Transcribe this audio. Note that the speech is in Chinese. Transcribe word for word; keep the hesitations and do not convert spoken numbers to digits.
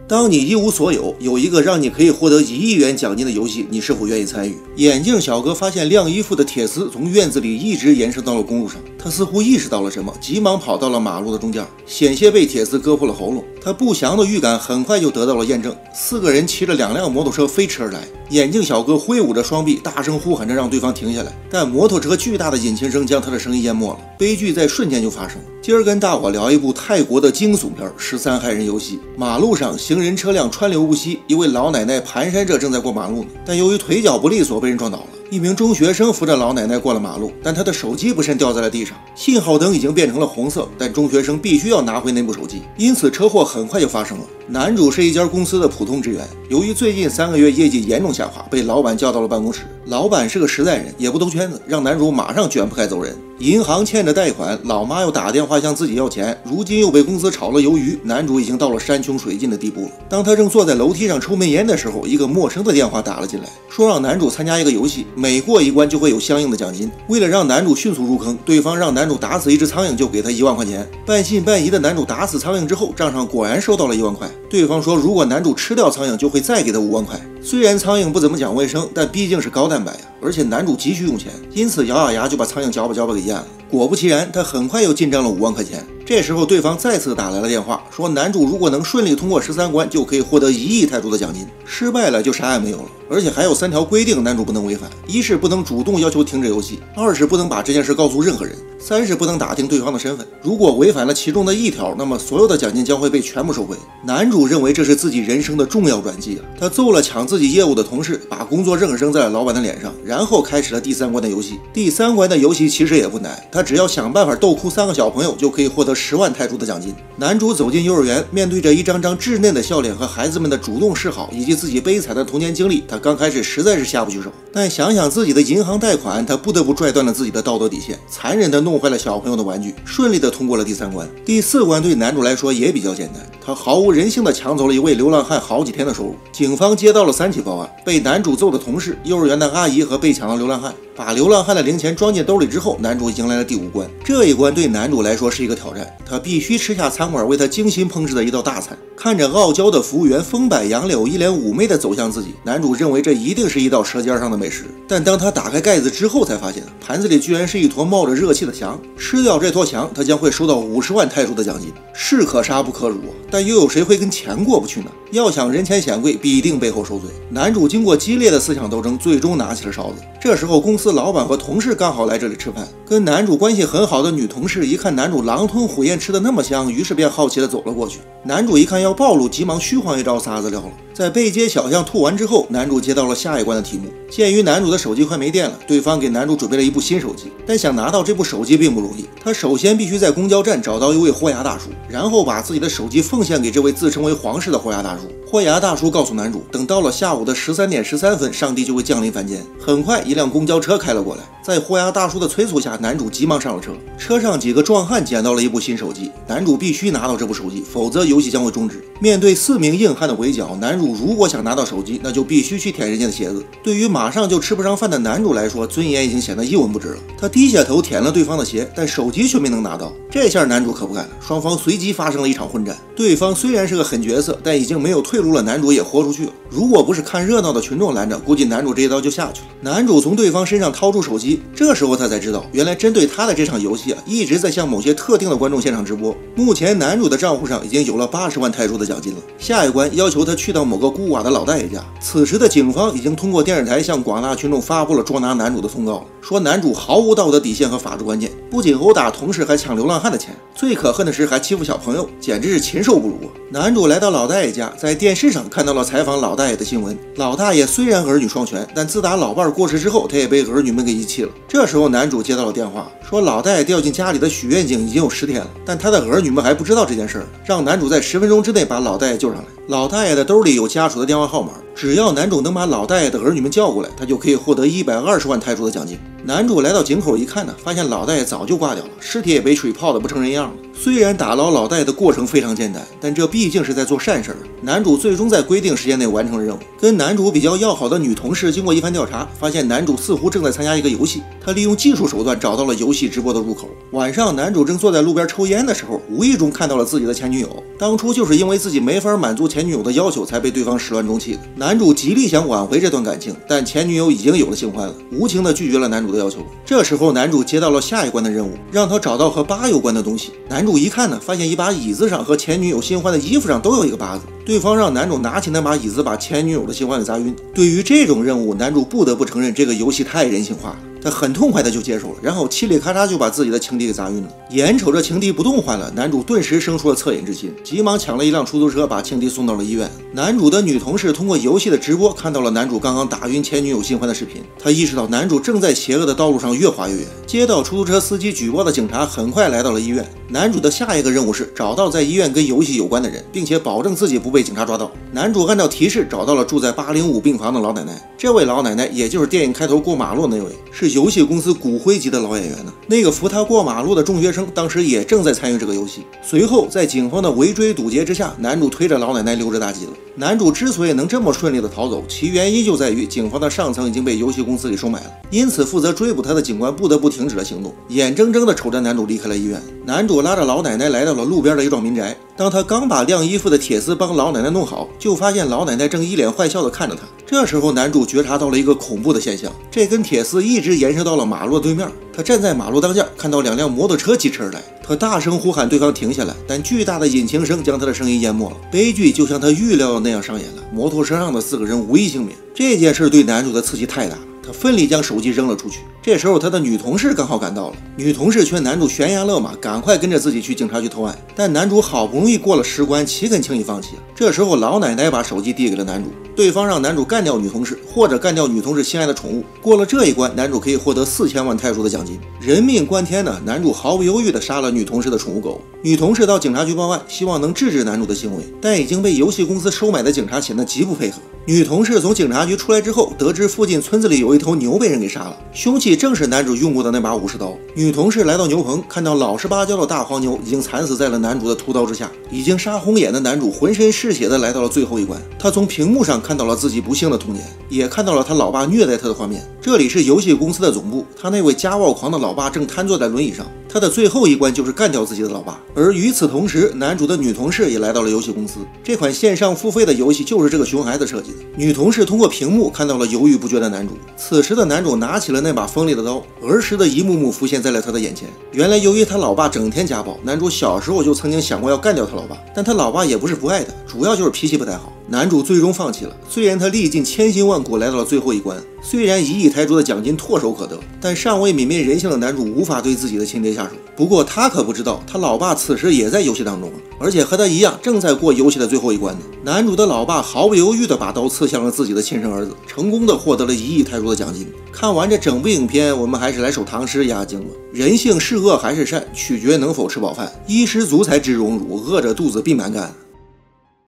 当你一无所有，有一个让你可以获得一亿元奖金的游戏，你是否愿意参与？眼镜小哥发现晾衣服的铁丝从院子里一直延伸到了公路上，他似乎意识到了什么，急忙跑到了马路的中间，险些被铁丝割破了喉咙。他不祥的预感很快就得到了验证，四个人骑着两辆摩托车飞驰而来，眼镜小哥挥舞着双臂，大声呼喊着让对方停下来，但摩托车巨大的引擎声将他的声音淹没了，悲剧在瞬间就发生。今儿跟大伙聊一部泰国的惊悚片《十三害人游戏》。马路上行人车辆川流不息，一位老奶奶蹒跚着正在过马路呢，但由于腿脚不利索被人撞倒了。一名中学生扶着老奶奶过了马路，但他的手机不慎掉在了地上，信号灯已经变成了红色，但中学生必须要拿回那部手机，因此车祸很快就发生了。男主是一家公司的普通职员，由于最近三个月业绩严重下滑，被老板叫到了办公室。老板是个实在人，也不兜圈子，让男主马上卷铺盖走人。银行欠着贷款，老妈又打电话向自己要钱，如今又被公司炒了鱿鱼，男主已经到了山穷水尽的地步了。当他正坐在楼梯上抽闷烟的时候，一个陌生的电话打了进来，说让男主参加一个游戏，每过一关就会有相应的奖金。为了让男主迅速入坑，对方让男主打死一只苍蝇就给他一万块钱。半信半疑的男主打死苍蝇之后，账上果然收到了一万块。对方说如果男主吃掉苍蝇就会再给他五万块。虽然苍蝇不怎么讲卫生，但毕竟是高蛋白呀，而且男主急需用钱，因此咬咬牙就把苍蝇嚼吧嚼吧给咽了。果不其然，他很快又进账了五万块钱。这时候对方再次打来了电话，说男主如果能顺利通过十三关，就可以获得一亿泰铢的奖金，失败了就啥也没有了。而且还有三条规定男主不能违反：一是不能主动要求停止游戏，二是不能把这件事告诉任何人，三是不能打听对方的身份。如果违反了其中的一条，那么所有的奖金将会被全部收回。男主认为这是自己人生的重要转机啊！他揍了抢自己业务的同事，把工作证扔在了老板的脸上，然后开始了第三关的游戏。第三关的游戏其实也不难，他只要想办法逗哭三个小朋友，就可以获得十万泰铢的奖金。男主走进幼儿园，面对着一张张稚嫩的笑脸和孩子们的主动示好，以及自己悲惨的童年经历，他刚开始实在是下不去手。但想想自己的银行贷款，他不得不拽断了自己的道德底线，残忍地弄坏了小朋友的玩具，顺利地通过了第三关。第四关对男主来说也比较简单，他毫无人性地抢走了一位流浪汉好几天的收入。警方接到了三起报案，被男主揍的同事、幼儿园的阿姨和被抢的流浪汉。把流浪汉的零钱装进兜里之后，男主迎来了第五关。这一关对男主来说是一个挑战，他必须吃下餐馆为他精心烹制的一道大餐。看着傲娇的服务员风摆杨柳，一脸妩媚地走向自己，男主认为这一定是一道舌尖上的美食。但当他打开盖子之后，才发现盘子里居然是一坨冒着热气的翔。吃掉这坨翔，他将会收到五十万泰铢的奖金。士可杀不可辱，但又有谁会跟钱过不去呢？要想人前显贵，必定背后受罪。男主经过激烈的思想斗争，最终拿起了勺子。这时候公司老板和同事刚好来这里吃饭，跟男主关系很好的女同事一看男主狼吞虎咽吃的那么香，于是便好奇的走了过去。男主一看要暴露，急忙虚晃一招撒子撂了。在背街小巷吐完之后，男主接到了下一关的题目。鉴于男主的手机快没电了，对方给男主准备了一部新手机，但想拿到这部手机并不容易。他首先必须在公交站找到一位豁牙大叔，然后把自己的手机奉献给这位自称为皇室的豁牙大叔。豁牙大叔告诉男主，等到了下午的十三点十三分，上帝就会降临凡间。很快，一辆公交车开了过来，在豁牙大叔的催促下，男主急忙上了车。车上几个壮汉捡到了一部新手机，男主必须拿到这部手机，否则游戏将会终止。面对四名硬汉的围剿，男主如果想拿到手机，那就必须去舔人家的鞋子。对于马上就吃不上饭的男主来说，尊严已经显得一文不值了。他低下头舔了对方的鞋，但手机却没能拿到。这下男主可不干了，双方随即发生了一场混战。对方虽然是个狠角色，但已经没有退路了，男主也豁出去了。如果不是看热闹的群众拦着，估计男主这一刀就下去了。男主从对方身上掏出手机，这时候他才知道，原来针对他的这场游戏啊，一直在向某些特定的观众现场直播。目前男主的账户上已经有了八十万泰铢的奖金了。下一关要求他去到某个孤寡的老大爷家。此时的警方已经通过电视台向广大群众发布了捉拿男主的通告了，说男主毫无道德底线和法治观念，不仅殴打同事，还抢流浪汉的钱，最可恨的是还欺负小朋友，简直是禽兽不如啊！男主来到老大爷家，在电视上看到了采访老大爷的新闻。老大爷虽然儿女双全，但自打老伴过世之后，他也被儿女们给遗弃了。这时候男主接到了电话，说老大爷掉进家里的许愿井已经有十天了，但他的儿女们还不知道这件事儿，让男主在十分钟之内把老大爷救上来。老大爷的兜里有家属的电话号码，只要男主能把老大爷的儿女们叫过来，他就可以获得一百二十万泰铢的奖金。 男主来到井口一看呢，发现老大爷早就挂掉了，尸体也被水泡的不成人样了。虽然打捞老大爷的过程非常简单，但这毕竟是在做善事儿。男主最终在规定时间内完成了任务。跟男主比较要好的女同事经过一番调查，发现男主似乎正在参加一个游戏。他利用技术手段找到了游戏直播的入口。晚上，男主正坐在路边抽烟的时候，无意中看到了自己的前女友。当初就是因为自己没法满足前女友的要求，才被对方始乱终弃的。男主极力想挽回这段感情，但前女友已经有了新欢了，无情的拒绝了男主的要求。这时候，男主接到了下一关的任务，让他找到和疤有关的东西。男主一看呢，发现一把椅子上和前女友新欢的衣服上都有一个疤子。对方让男主拿起那把椅子，把前女友的新欢给砸晕。对于这种任务，男主不得不承认这个游戏太人性化了。他很痛快的就接受了，然后嘁里咔嚓就把自己的情敌给砸晕了。眼瞅着情敌不动弹了，男主顿时生出了恻隐之心，急忙抢了一辆出租车，把情敌送到了医院。男主的女同事通过游戏的直播看到了男主刚刚打晕前女友新欢的视频，他意识到男主正在邪恶的道路上越滑越远。接到出租车司机举报的警察很快来到了医院。男主的下一个任务是找到在医院跟游戏有关的人，并且保证自己不被警察抓到。男主按照提示找到了住在八零五病房的老奶奶，这位老奶奶也就是电影开头过马路那位，是游戏公司骨灰级的老演员呢。那个扶他过马路的中学生当时也正在参与这个游戏。随后在警方的围追堵截之下，男主推着老奶奶溜之大吉了。男主之所以能这么顺利的逃走，其原因就在于警方的上层已经被游戏公司给收买了，因此负责追捕他的警官不得不停止了行动，眼睁睁的瞅着男主离开了医院。男主拉着老奶奶来到了路边的一幢民宅，当他刚把晾衣服的铁丝帮老奶奶弄好，就发现老奶奶正一脸坏笑的看着他。这时候男主觉察到了一个恐怖的现象，这根铁丝一直延伸到了马路的对面。他站在马路当间，看到两辆摩托车疾驰而来，他大声呼喊对方停下来，但巨大的引擎声将他的声音淹没了。悲剧就像他预料的那样上演了，摩托车上的四个人无一幸免。这件事对男主的刺激太大了，他奋力将手机扔了出去。这时候他的女同事刚好赶到了，女同事劝男主悬崖勒马，赶快跟着自己去警察局投案。但男主好不容易过了十关，岂肯轻易放弃啊？这时候老奶奶把手机递给了男主，对方让男主干掉女同事，或者干掉女同事心爱的宠物。过了这一关，男主可以获得四千万泰铢的奖金。人命关天呢，男主毫不犹豫地杀了女同事的宠物狗。女同事到警察局报案，希望能制止男主的行为，但已经被游戏公司收买的警察显得极不配合。女同事从警察局出来之后，得知附近村子里有一头牛被人给杀了，凶器正是男主用过的那把武士刀。女同事来到牛棚，看到老实巴交的大黄牛已经惨死在了男主的屠刀之下。已经杀红眼的男主浑身是血的来到了最后一关，他从屏幕上看到了自己不幸的童年，也看到了他老爸虐待他的画面。这里是游戏公司的总部，他那位家暴狂的老爸正瘫坐在轮椅上，他的最后一关就是干掉自己的老爸。而与此同时，男主的女同事也来到了游戏公司。这款线上付费的游戏就是这个熊孩子设计的。女同事通过屏幕看到了犹豫不决的男主，此时的男主拿起了那把锋利的刀，儿时的一幕幕浮现在了他的眼前。原来由于他老爸整天家暴，男主小时候就曾经想过要干掉他老爸，但他老爸也不是不爱他，主要就是脾气不太好。男主最终放弃了，虽然他历尽千辛万苦来到了最后一关，虽然一亿泰铢的奖金唾手可得，但尚未泯灭人性的男主无法对自己的亲爹下手。不过他可不知道，他老爸此时也在游戏当中，而且和他一样正在过游戏的最后一关呢。男主的老爸毫不犹豫地把刀刺向了自己的亲生儿子，成功地获得了一亿泰铢的奖金。看完这整部影片，我们还是来首唐诗压惊吧。人性是恶还是善，取决能否吃饱饭。衣食足才知荣辱，饿着肚子必蛮干。